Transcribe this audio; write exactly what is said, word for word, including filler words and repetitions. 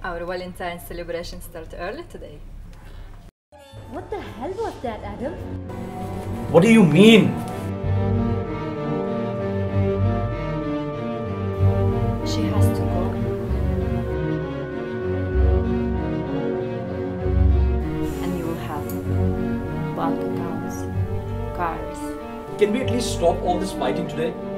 Our Valentine's celebration started early today. What the hell was that, Adam? What do you mean? She has to go. And you will have bank accounts, cars. Can we at least stop all this fighting today?